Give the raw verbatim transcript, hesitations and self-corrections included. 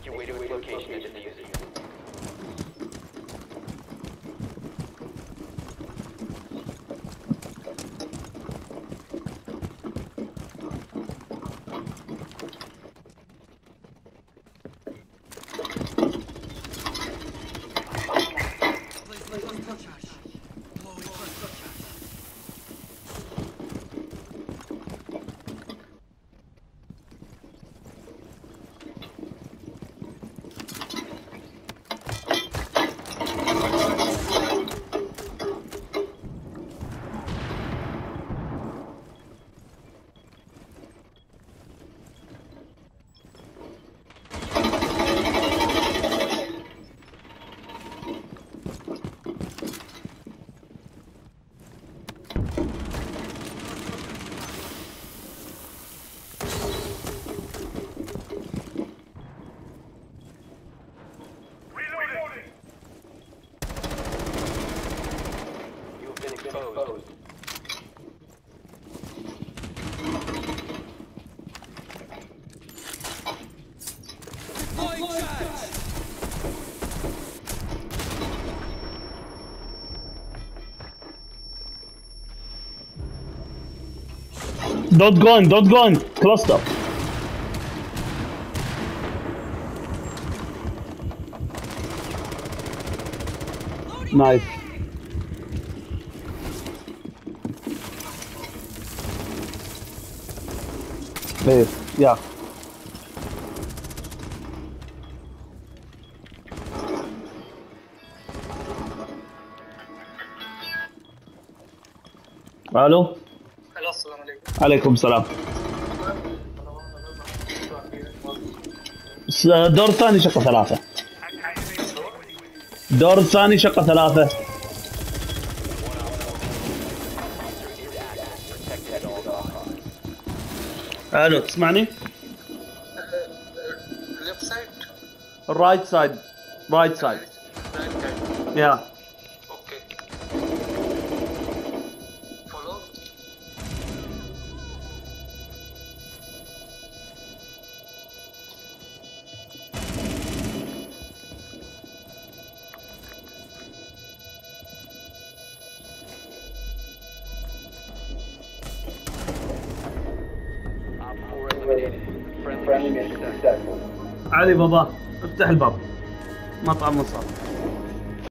Make your way to its location and defuse it. Exposed. Don't go in, don't go in. Cluster. Nice. Please, yeah. الو. السلام عليكم. عليكم السلام. دور ثاني شقة ثلاثة. دور ثاني شقة ثلاثة. الو تسمعني؟ Left side. Right side. Right side. Right side. Yeah. Okay. Follow. Friendly mission successful. علي بابا افتح الباب. مطعم مصاب.